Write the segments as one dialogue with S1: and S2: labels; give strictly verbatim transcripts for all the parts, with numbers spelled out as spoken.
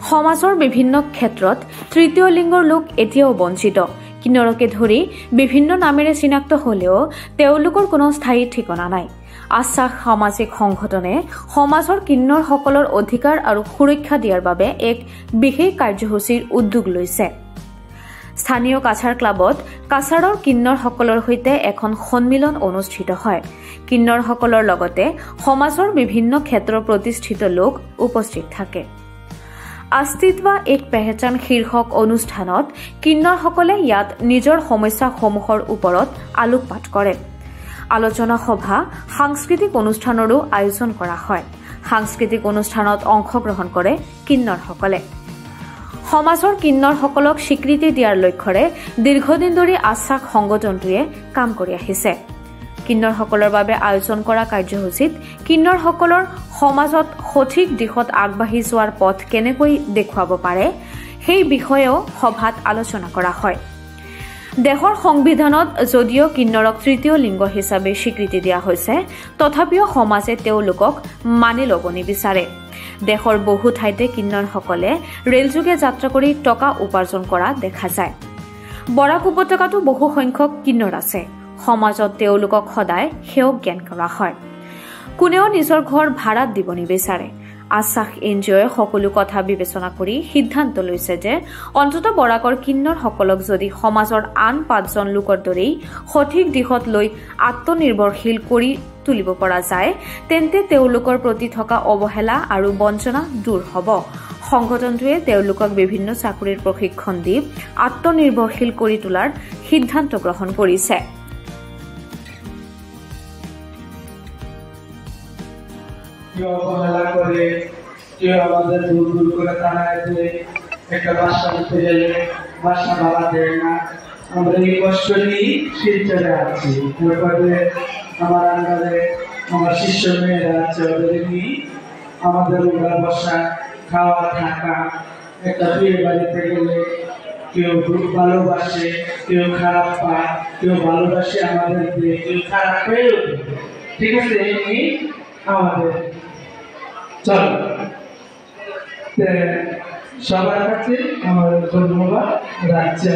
S1: সমাজৰ বিভিন্ন ক্ষেত্ৰত তৃতীয় লিংগৰ লোক এতিয়াও বঞ্চিত। কিন্নৰকে ধৰি বিভিন্ন নামেৰে চিনাক্ত হ'লেও তেওঁলোকৰ কোনো স্থায়ী ঠিকনা নাই। আশ্বাস সামাজিক সংগঠনে সমাজৰ কিন্নৰসকলৰ অধিকাৰ আৰু সুৰক্ষা দিয়াৰ বাবে এক বিশেষ কাৰ্যসূচীৰ উদ্যোগ লৈছে। স্থানীয় কাছাৰ ক্লাবত কাছাৰৰ কিন্নৰসকলৰ সৈতে এখন সন্মিলন অনুষ্ঠিত হয়। কিন্নৰসকলৰ লগতে সমাজৰ বিভিন্ন ক্ষেত্ৰৰ প্ৰতিষ্ঠিত লোক উপস্থিত থাকে। अस्तित्व एक पहचान शीर्षक অনুষ্ঠানত কিন্নৰসকলে ইয়াত নিজৰ সমস্যাসমূহৰ ওপৰত আলোকপাত কৰে। আলোচনা সভা সাংস্কৃতিক অনুষ্ঠানৰো আয়োজন কৰা হয়। সাংস্কৃতিক অনুষ্ঠানত অংশগ্ৰহণ কৰে কিন্নৰসকলে। সমাজৰ কিন্নৰসকলক স্বীকৃতি দিয়াৰ লক্ষ্যৰে দীৰ্ঘদিন ধৰি আশ্বাস সংগঠনটোৱে কাম কৰি আহিছে। কিন্নৰসকলৰ বাবে আয়োজন কৰা কাৰ্যসূচীত কিন্নৰসকলৰ সমাজত সঠিক দিশত আগবাঢ়ি যোৱাৰ পথ কেনেকৈ দেখুৱাব পাৰে সেই বিষয়েও সভাত আলোচনা কৰা হয়। দেশৰ সংবিধানত যদিও কিন্নৰক তৃতীয় লিংগ হিচাপে স্বীকৃতি দিয়া হৈছে, তথাপিও সমাজে তেওঁলোকক মানি ল'ব নিবিচাৰে। দেশৰ বহু ঠাইতে কিন্নৰসকলে ৰেলযোগে যাত্ৰা কৰি টকা উপাৰ্জন কৰা দেখা যায়। বৰাক উপত্যকাতো বহু সংখ্যক কিন্নৰ আছে। সমাজত তেওঁলোকক সদায় সেৱক জ্ঞান কৰা হয়। কোনেও নিজৰ ঘৰ ভাড়াত দিব নিবিচাৰে। আশ্বাস এন জি অ'য়ে সকলো কথা বিবেচনা কৰি সিদ্ধান্ত লৈছে যে অন্ততঃ বৰাকৰ কিন্নৰসকলক যদি সমাজৰ আন পাঁচজন লোকৰ দৰেই সঠিক দিশত লৈ আত্মনিৰ্ভৰশীল কৰি তুলিব পৰা যায়, তেন্তে তেওঁলোকৰ প্ৰতি থকা অৱহেলা আৰু বঞ্চনা দূৰ হ'ব। সংগঠনটোৱে তেওঁলোকক বিভিন্ন চাকৰিৰ প্ৰশিক্ষণ দি আত্মনিৰ্ভৰশীল কৰি তোলাৰ সিদ্ধান্ত গ্ৰহণ কৰিছে।
S2: কেউ অবহেলা করে, কেউ আমাদের দূর দূর করে তাড়ায় দেয়, একটা বাসা নিতে গেলে বাসা ভাড়া দেয় না। আমরা এই কষ্ট নিয়েই শিলচরে আছি। তারপরে আমার আন্ডারে আমার শিষ্য মেয়েরা আছে, ওদের নিয়ে আমাদের ওরা বসা, খাওয়া, থাকা। একটা বিয়ে বাড়িতে গেলে কেউ ভালোবাসে, কেউ খারাপ পায়, কেউ ভালোবাসে আমাদের দিয়ে, কেউ খারাপ পেয়েও। ঠিক আছে, এই নিয়ে আমাদের চলো সবার কাছে আমার ধন্যবাদ রাখছি।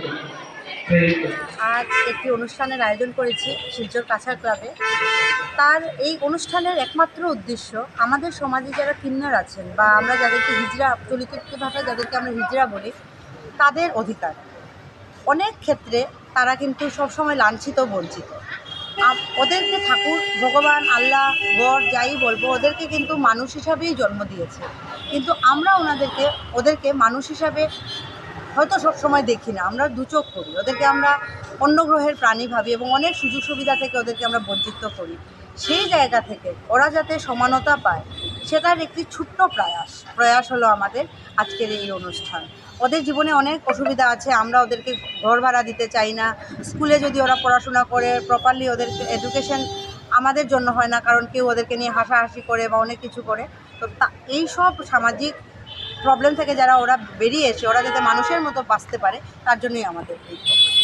S3: আজ একটি অনুষ্ঠানের আয়োজন করেছি শিলচর কাছার ক্লাবে। তার এই অনুষ্ঠানের একমাত্র উদ্দেশ্য আমাদের সমাজে যারা কিন্নর আছেন বা আমরা যাদেরকে হিজড়া, চলিত ভাষায় যাদেরকে আমরা হিজড়া বলি, তাদের অধিকার। অনেক ক্ষেত্রে তারা কিন্তু সবসময় লাঞ্ছিত, বঞ্চিত। ওদেরকে ঠাকুর, ভগবান, আল্লাহ, গড যাই বলবো, ওদেরকে কিন্তু মানুষ হিসাবেই জন্ম দিয়েছে। কিন্তু আমরা ওনাদেরকে ওদেরকে মানুষ হিসাবে হয়তো সবসময় দেখি না, আমরা দুচোখ করি। ওদেরকে আমরা অন্য গ্রহের প্রাণী ভাবি এবং অনেক সুযোগ সুবিধা থেকে ওদেরকে আমরা বঞ্চিত করি। সেই জায়গা থেকে ওরা যাতে সমানতা পায়, সেটার একটি ছোট্ট প্রয়াস প্রয়াস হলো আমাদের আজকের এই অনুষ্ঠান। ওদের জীবনে অনেক অসুবিধা আছে, আমরা ওদেরকে ঘর ভাড়া দিতে চাই না। স্কুলে যদি ওরা পড়াশোনা করে প্রপারলি, ওদের এডুকেশন আমাদের জন্য হয় না, কারণ কেউ ওদেরকে নিয়ে হাসাহাসি করে বা অনেক কিছু করে। তো তা এই সব সামাজিক প্রবলেম থেকে যারা ওরা বেরিয়ে এসে ওরা যাতে মানুষের মতো বাঁচতে পারে, তার জন্যই আমাদের এই